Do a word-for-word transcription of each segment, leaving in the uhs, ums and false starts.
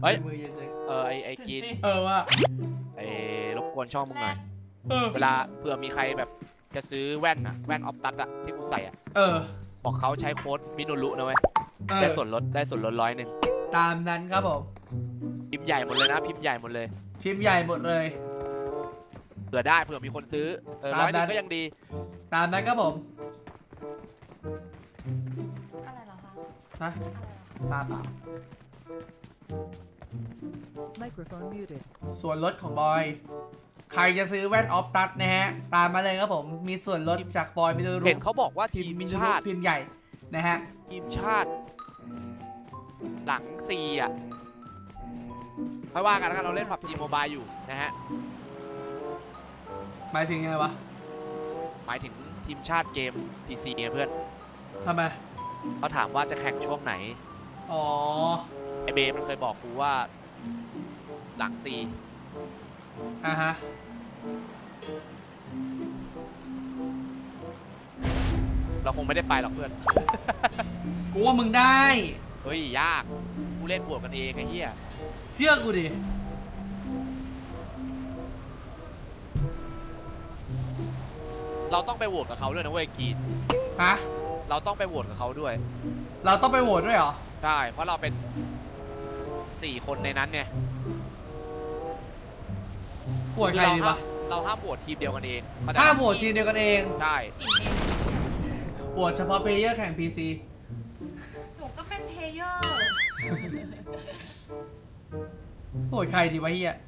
เฮ้ยมือเย็นเลยเออไอไอกินเออว่าไอรบกวนช่องมึงหน่อยเออเวลาเผื่อมีใครแบบจะซื้อแว่นอะแว่นออฟตัสอะที่กูใส่อะเออบอกเขาใช้โค้ดมิโนรุนะเว้ยได้ส่วนลดได้ส่วนลดร้อยหนึ่งตามนั้นครับผมพิมพ์ใหญ่หมดเลยนะพิมพ์ใหญ่หมดเลยพิมพ์ใหญ่หมดเลยเผื่อได้เผื่อมีคนซื้อเออร้อยหนึ่งก็ยังดีตามนั้นครับผมอะไรเหรอคะฮะตาเปล่าส่วนลดของบอยใครจะซื้อแว่นออฟตัสนะฮะตามมาเลยครับผมมีส่วนลดจากบอยมิโนรุเห็นเขาบอกว่าทีมชาติพิมพ์ใหญ่นะฮะทีมชาติหลังซีอ่ะค่อยว่ากันนะครับเราเล่นผับจีโมบายอยู่นะฮะหมายถึงไงวะหมายถึงทีมชาติเกม พี ซี ไงเพื่อนทำไมเขาถามว่าจะแข่งช่วงไหนอ๋อไอเบมันเคยบอกกูว่าหลังซีอ่ะฮะเราคงไม่ได้ไปหรอกเพื่อนกูว่ามึงได้เฮ้ยยากกูเล่นบวกกันเองไอ้เหี้ยเชื่อกูดิเราต้องไปโหวตกับเขาด้วยนะเว้ยกีนฮะเราต้องไปโหวตกับเขาด้วยเราต้องไปโหวตด้วยเหรอใช่เพราะเราเป็นสี่คนในนั้นเนี่ยโหวตใครดีวะเราห้ามโหวตทีมเดียวกันเองห้ามโหวตทีมเดียวกันเองใช่โหวตเฉพาะเพลเยอร์แข่ง พี ซีหนูก็เป็นเพลเยอร์โหวตใครดีวะเฮีย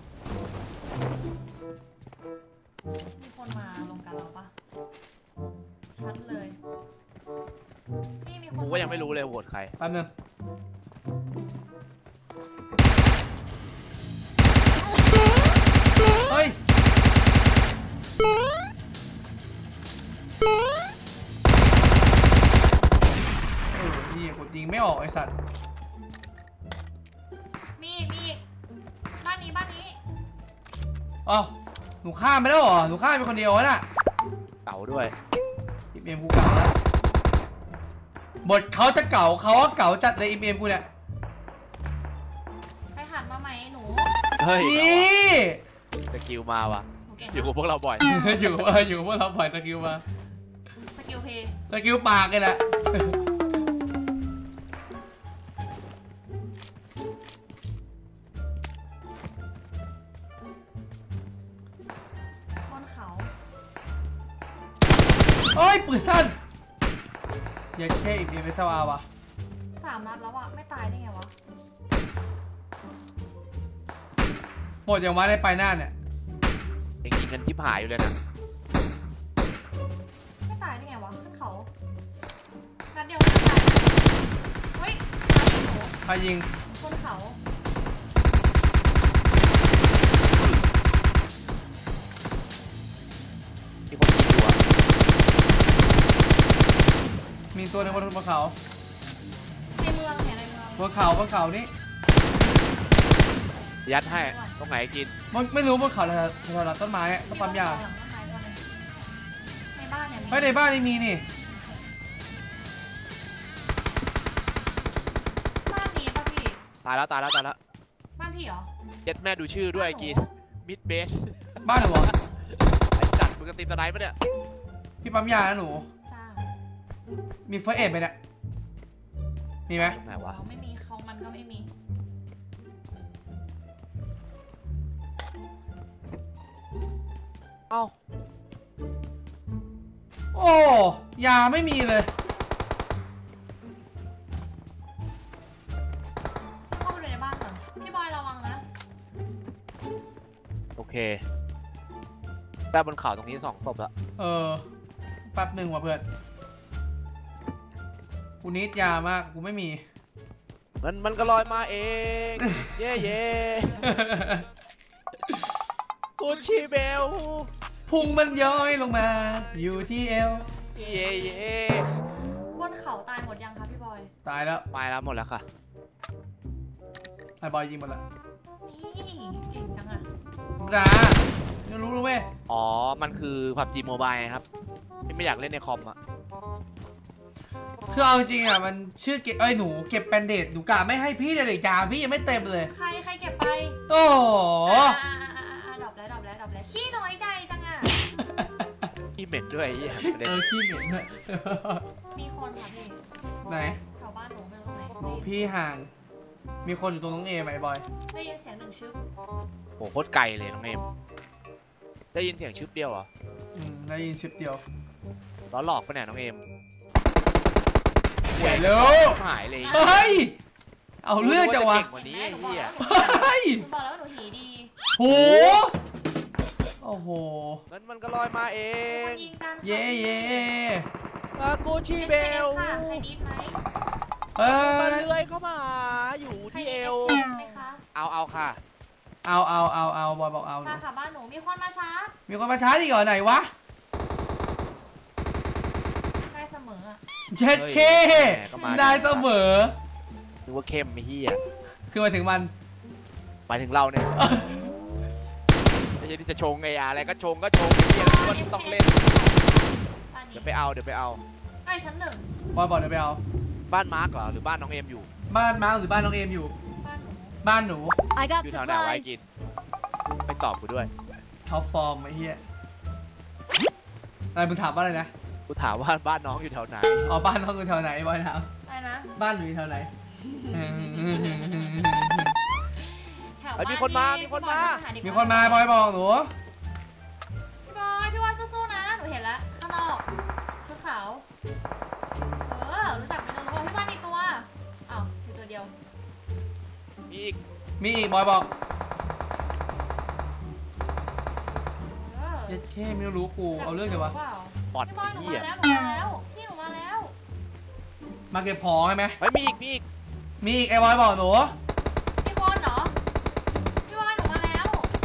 มีคนมาลงกันเราปะชัดเลยนี่มีคนกูก็ยังไม่รู้เลยโหวตใครแป๊บนึงเฮ้ยนี่กดยิงไม่ออกไอสัตว์มีมีบ้านนี้บ้านนี้อ๋อหนูฆ่าไม่ได้หรอหนูฆ่าเป็นคนเดียวน่ะเก่าด้วยอิมเอ็มกูเก่าแล้วบทเขาจะเก่าเขาก็เก่าจัดเลยอิมเอ็มกูเนี่ยใครหันมาไหมหนูเฮ้ยนี่สกิลมาว่ะอยู่กับพวกเราบ่อยอยู่เอออยู่กับพวกเราบ่อยสกิลมาสกิลเพย์สกิลปากเลยแหละบนเขาโอ้ยปืนท่านอย่าแค่อีกเดียวไปเซาอาวะสามนัดแล้วอะไม่ตายได้ไงวะหมดอย่างว่าได้ไปหน้าเนี่ยยังยิงกันที่หายอยู่เลยนะไม่ตายได้ไงวะขึ้นเขานัดเดียวไม่ตายเฮ้ยใครยิงบนเขาที่คนยิงอยู่อะมีตัวหนึ่งบนบนเขาในเมืองเนี่ยในเมืองบนเขาบนเขานี่ยัดให้ตรงไหนกินไม่รู้บนเขาแถวๆต้นไม้ต้นปั๊มยาในบ้านเนี่ยไม่ในบ้านนี่มีนี่บ้านนี้ป่ะพี่ตายแล้วตายแล้วตายแล้วบ้านพี่เหรอเจ็ดแม่ดูชื่อด้วยกินมิดเบสบ้านหนูไอ้จัดมึงกระติบตะไนปะเนี่ยพี่ปั๊มยานะหนูมีเฟิร์สเอ็ดไหมเนี่ยมีไหมไหนวะไม่มีเขามันก็ไม่มีเอ้าโอ้ยาไม่มีเลยเข้าไปในบ้านก่อนพี่บอยระวังนะโอเคได้บนเขาตรงนี้สองศพแล้วเออแป๊บหนึ่งว่ะเพื่อนกูนิดยามากกูไม่มีมันมันก็ลอยมาเองเย่เย่กูชีเบลพุงมันย้อยลงมาอยู่ที่เอวเย่เย่บนเขาตายหมดยังคะพี่บอยตายแล้วตายแล้วหมดแล้วค่ะไอ้บอยยิงหมดแล้วนี่เก่งจังอะด่าไม่รู้รู้ไหมอ๋อมันคือ พับจี โมบายครับที่ไม่อยากเล่นในคอมอะคือเอาจริงอ่ะมันชื่อเก็บเอ้ยหนูเก็บแบนเดดหนูกะไม่ให้พี่เลยเลยจาพี่ยังไม่เต็มเลยใครใครเก็บไปโอ้โหอ่าอ่าอ่าอ่าดรอปแล้วดรอปแล้วดรอปแล้วขี้น้อยใจจังอ่ะพี่เหม็นด้วยไอ้เหี้ยประเด็นเออขี้เหม็นด้วยมีคนค่ะพี่ไหนแถวบ้านหนูไม่รู้ตรงไหนโอ้พี่ห่าง มีคนอยู่ตรงน้องเอไหมบอยได้ยินเสียงหนึ่งชึบโหโคตรไกลเลยน้องเอ็มได้ยินเสียงชึบเดียวเหรออืมได้ยินชิปเดียวล้อหลอกปะเนี่ยน้องเอ็มใหญ่เลยหายเลยเฮ้ย เอาเรื่องจังวะเก่งกว่านี้ไอ้เหี้ยเฮ้ยหนูบอกแล้วว่าหนูหีดีโหโอ้โหงั้นมันก็ลอยมาเอคงนยิงกันเย่เย่มาโกชิเบลค่ะใครดีไหมเฮ้มันยเลื้อยเข้ามาอยู่ใครที่ดีเอเอวสไหมคะเอาเอาค่ะเอาเอาเอาเอาบอยบอกเอามาค่ะบ้านหนูมีคนมาชาร์จมีคนมาช้าอีกเหรอไหนวะได้เสมออ่ะเช็ดเคเฮ้ยก็มาได้เสมอนึกว่าเข้มไม่เฮียคือมาถึงมันหมายถึงเราเนี่ยไม่ใช่ที่จะชงไอ้อะไรก็ชงก็ชงไอ้เฮียแล้วก็ต้องเล่นบ้านนี้เดี๋ยวไปเอาเดี๋ยวไปเอาใกล้ชั้นหนึ่งบอยบอกเดี๋ยวไปเอาบ้านมาร์กเหรอหรือบ้านน้องเอ็มอยู่บ้านมาร์คหรือบ้านน้องเอมอยู่บ้านหนูบ้านหนู I got อยู่แถวไหนไว้กิน supplies. ไปตอบกูด้วยท็อปฟอร์มไอ้เหี้ยอะไรมึงถามว่าอะไรนะกูถามว่าบ้านน้องอยู่แถวไหนอ๋อบ้านน้องอยู่แถวไหนบอยถามอะไรนะบ้านหนูอยู่แถวไหนแถวเฮ้ยบ้านมีคนมามีคนมาที่มีบอกคนมาบอยบอกหนูพี่บอยพี่บอยสู้ๆนะหนูเห็นแล้วข้างนอกชุดขาวเออรู้จักเป็นรู้ว่าพี่บอยมีตัวอ้าวมีตัวเดียวมีอีกมีอีกบอยบอกเออเย็ดแค่ไม่รู้กูเอาเรื่องเดี๋ยววะปล่าปอดพี่บอยหนูเฮีมาย แล้วหนูมาแล้วพี่หนูมาแล้วมาเก็บของใช่ไหมเฮ้ยมีอีกมีอีกมีอีกไอ้บอยบอกหนูมีคนเหรอพี่บอยหนูมาแล้ว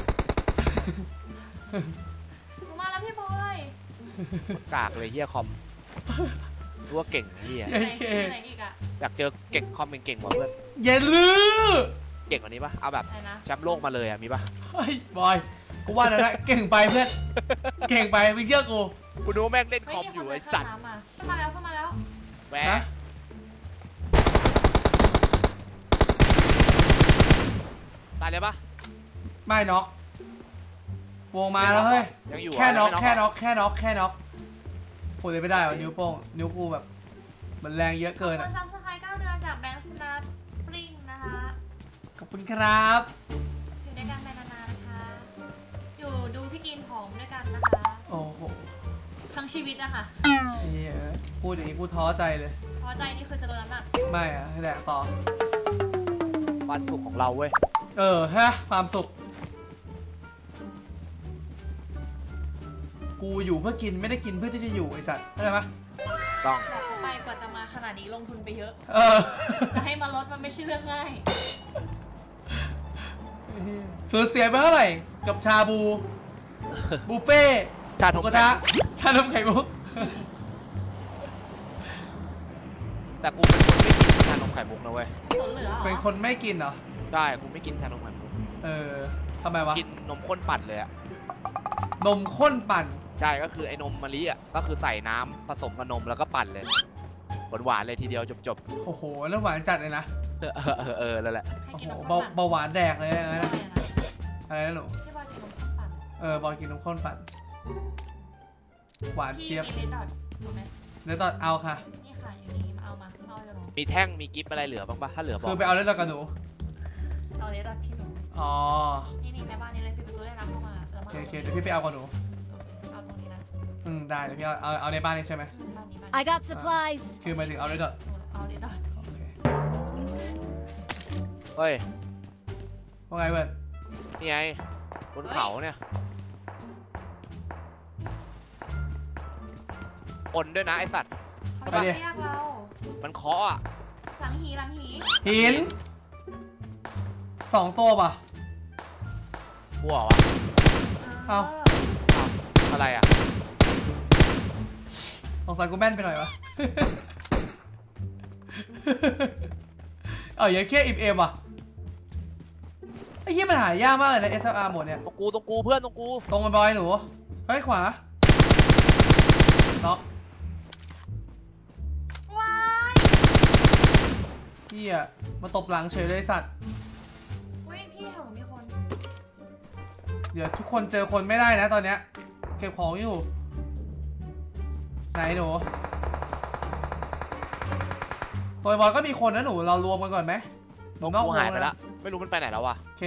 หนูมาแล้วพี่บอยกากเลยเฮียคอมรู้ว่าเก่งเฮียเย็ดไหนแค่ไหนอีกอะอยากเจอเก่งคอมเก่งๆกว่าเพื่อนเย็ดลือเก่งกว่านี้ปะเอาแบบไหนนะแชมป์โลกมาเลยอ่ะมีปะเฮ้ยบอยกูว่านะนะเก่งไปเพื่อนเก่งไปมึงเชื่อกูกูดูแม่งเล่นเฮ้คยอมมีอคนยู่ไปไอ้ข้าสังตว์น้ำมาขึ้นมาแล้วขึ้นมาแล้วแหวนะตายเลยปะไม่น็อกวงมาแล้วเฮ้ยยังอยู่แค่น็อกยังไม่แค่น็อกแค่น็อกแค่น็อกพูดเลยไม่ได้วะนิ้วโป้งนิ้วกูแบบมันแรงเยอะเกินขอบอ่ะคุณซับสไครต์เก้าเดือนจากแบงค์สตาร์ปริงนะคะขอบคุณครับอยู่ด้วยกันไปนานๆนะคะ อยู่ดูพี่กินผอมด้วยกันนะคะโอ้โหทั้งชีวิตนะคะไอ้เหี้ยพูดอย่างนี้กูท้อใจเลยเพราะใจนี่คือจะลดน้ำหนักไม่อะให้แดกต่อวันสุขของเราเว้ยเออฮะความสุข กูอยู่เพื่อกินไม่ได้กินเพื่อที่จะอยู่ไอสัตว์เข้าใจปะต้องบอกเขาไปกว่าจะมาขนาดนี้ลงทุนไปเยอะเออจะให้มาลดมันไม่ใช่เรื่องง่ายสูญเสียไปเท่าไหร่กับชาบู บุฟเฟ่ต์ชาหทมูงกระทะชานมไข่มุกแต่กูเป็นคนไม่กินชานมไข่มุกนะเว้ยสนเหลือเหรอเป็นคนไม่กินเหรอใช่กูไม่กินชานมไข่มุกเออทำไมวะกินนมข้นปั่นเลยอะนมข้นปั่นใช่ก็คือไอ้นมมะลิอะก็คือใส่น้ำผสมกับนมแล้วก็ปั่นเลยหวานๆเลยทีเดียวจบโอ้โหแล้วหวานจัดเลยนะๆเออเออเออเออแล้วแหละให้โอ้กินโหนมเบาข้นปั่นเบาหวานแดกเลยนะพี่บอยนะอะไรนะหนูพี่บอยกินนมข้นปั่นเออบอยกินนมข้นปั่น หวานพี่เจี๊ยบมีเลดดอทถูกไหมเดี๋ยวตอนเอาค่ะนี่ค่ะอยู่นี่มาเอามาเอาจะหนูมีแท่งมีกิฟต์อะไรเหลือบ้างปะถ้าเหลือบอกคือไปเอาเล่นกับหนูเอาเลดดอทที่หนูอ๋อนี่นี่ในบ้านนี้เลยปิดประตูได้นะเข้ามาแล้วโอมาเคโอเคเดี๋ยวพี่ไปเอากับหนูเอาตรงนี้นะอืมได้เดี๋ยวพี่เอาเอาเอาในบ้านนี่ใช่ไหมอืมบ้านนี้บ้าน I นี้ got supplies. คือหมายถึงเอาเล่นกับเอาเลดดอทโอเคเฮ้ยว่าไงเพื่อนนี่ไงบนเขาเนี่ยปนด้วยนะไอสัตว์เขาอยากเรียกเรามันเคาะอะหลังหีหลังหีหินสองตัวป่ะหัววะเอาอะไรอะสงสัยกูแม่นไปหน่อยวะ เอออย่าแค่อิ่มเอมว่ะไอ้เหี้ยมันหายากมากเลยนะ เอส แอล อาร์ หมดเนี่ยตรงกูตรงกูเพื่อนตรงกูตรงมาบอยหนูเฮ้ยขวาล็อกว้าพี่อะมาตบหลังเฉยเลยสัตว์อุ้ยพี่แถวหนูมีคนเดี๋ยวทุกคนเจอคนไม่ได้นะตอนเนี้ยเก็บของอยู่ไหนหนูตัวบอลก็มีคนนะหนูเรารวมกันก่อนไหมหนูนนอกกวงหายไปนะละไม่รู้มันไปไหนแล้ววะโอเค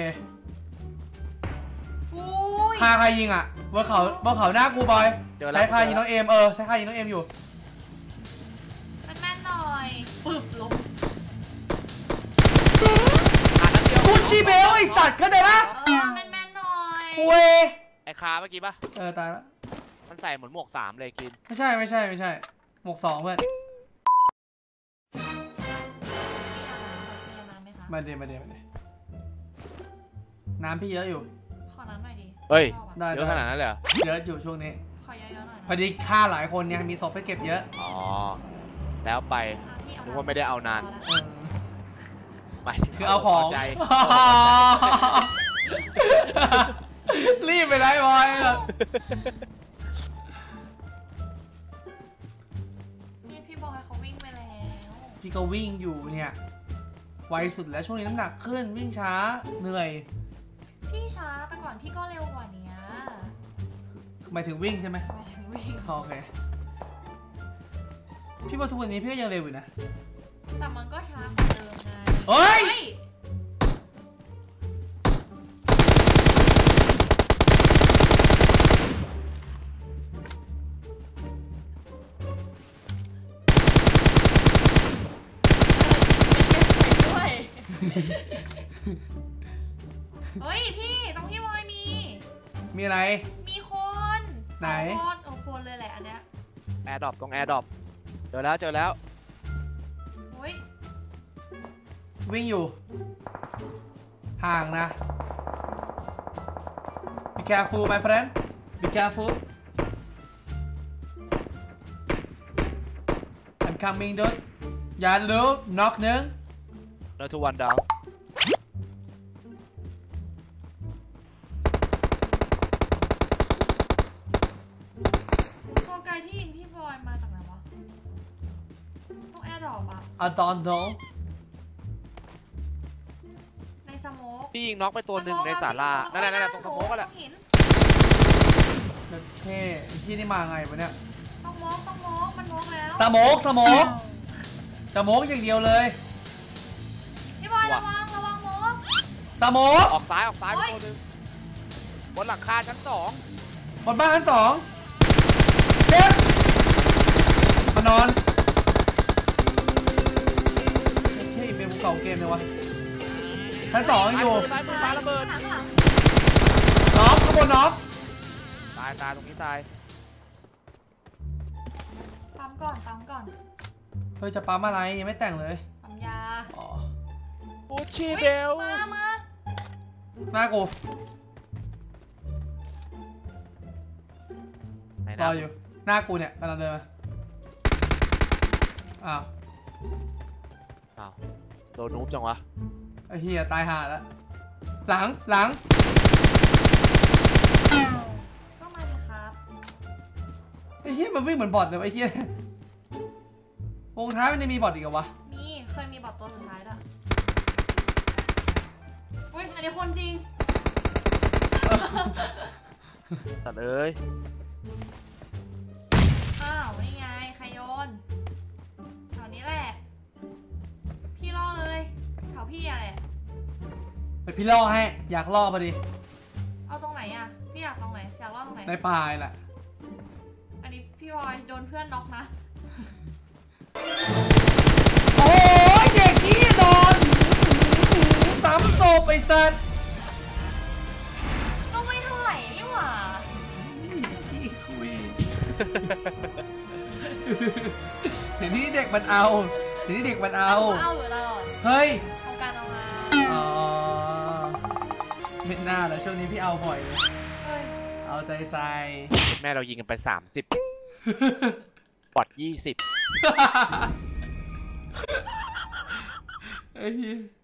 อุ้ยคาใครยิงอ่ะบนเขาบนเขาหน้ากูบอยเจอแล้วใช้คายิงน้องเอมเออใช้คายิงน้องเอมอยู่แม่นๆหน่อยปึ๊บลบหานัดเดียวกูจีเบลไอสัตว์เข้าใจปะเออแม่นๆหน่อยคุยไอ้คาเมื่อกี้ปะเออตายละมันใส่เหมือนหมวกสามเลยกินไม่ใช่ไม่ใช่ไม่ใช่หมวกสองเพื่อนมีน้ำไหมคะมาเดี๋ยวมาเดี๋ยวมาเดี๋ยวน้ำพี่เยอะอยู่ขอน้ำหน่อยดิเฮ้ยชอบอะได้เยอะขนาดนั้นเลยเหรอเยอะอยู่ช่วงนี้ขอเยอะๆหน่อยนะพอดีฆ่าหลายคนเนี่ยมีศพให้เก็บเยอะอ๋อแล้วไปอ่ะพี่เอนึกว่าไม่ได้เอานานพอละเออไม่คือเอาของใจรีบไปได้บอยอะนี่พี่บอยเขาวิ่งไปแล้วพี่ก็วิ่งอยู่เนี่ยไวสุดแล้วช่วงนี้น้ำหนักขึ้นวิ่งช้าเหนื่อยพี่ช้าแต่ก่อนพี่ก็เร็วกว่านี้หมายถึงวิ่งใช่ไหมหมายถึงวิ่งโอเคพี่ว่าทุกวันนี้พี่ก็ยังเร็วอยู่นะแต่มันก็ช้ากว่าเดิมไงเฮ้ยเฮ้ยพี่ตรงที่วอยมีมีอะไรมีคนไหนสองคนโอ้คนเลยแหละอันเนี้ยแอร์ดรอปตรงแอร์ดรอปเจอแล้วเจอแล้วโอ้ยวิ่งอยู่ห่างนะ Be careful my friend Be careful I'm coming dude อย่าลืมน็อกหนึ่งแล้วทุกวันดาวตัวไกลที่ยิงพี่บอยมาจากไหนวะต้องแอร์ดรอปอะ I don't know ในสโมกพี่ยิงน็อกไปตัวหนึ่งในศาลานั่นๆนั่นๆตรงสโมกก็แหละต้องหินโอเคพี่นี่มาไงวะเนี่ยต้องโมกต้องโมกมันโมกแล้วสโมกสโมกสโมกอย่างเดียวเลยพี่บอยระวังระวังโมกสโมกออกซ้ายออกซ้ายไปโอ๊ยตัวหนึ่งบนหลังคาชั้นสองบนบ้านชั้นสองเจ็บมานอนเฮ้ยเป็นภูเขาเกมเลยวะชั้นสองอยู่ซ้ายมือฟ้าระเบิดข้างหลังน็อกข้างบนน็อกตายตายตรงนี้ตายปั๊มก่อนปั๊มก่อนเฮ้ยจะปั๊มอะไรยังไม่แต่งเลยปั๊มยาอ๋อบูชีอุ๊ยเบลมามาหน้ากูไหนรนะออยู่หน้ากูเนี่ยกำลังเดินมาอ้าวอ้าวโดนนูบจังวะไอ้เหี้ยตายห่าแล้วหลังหลังก็มาเลยครับไอ้เหี้ยมันวิ่งเหมือนบอทเลยวะไอ้เหี้ยวงท้ายมันจะมีบอทอีกเหรอวะมีเคยมีบอทตัวสุดท้ายด้วยอุ้ยอันนี้คนจริงตัดเอ้ยอ้าวนี่ไงใครโยนแถวนี้แหละ พี่ล่อเลยแถวพี่อะแหละไปพี่ล่อให้อยากล่อพอดีเอาตรงไหนอะพี่อยากตรงไหนอยากล่อตรงไหนในป่าแหละอันนี้พี่บอยโดนเพื่อนน็อกนะโอ้ยเด็กนี่โดนซ้ำศพไอ้สัตว์ก็ไม่เท่าไหร่นี่หว่าขี้คุยเดี๋ยวนี้เด็กมันเอาเดี๋ยวนี้เด็กมันเอาเอาอยู่ตลอดเฮ้ยของการเอามาอ๋อไม่น่าแล้วช่วงนี้พี่เอาบ่อยเลยเฮ้ยเอาใจใส่แม่เรายิงกันไปสามสิบ ปอดยี่สิบไอ้เหี้ย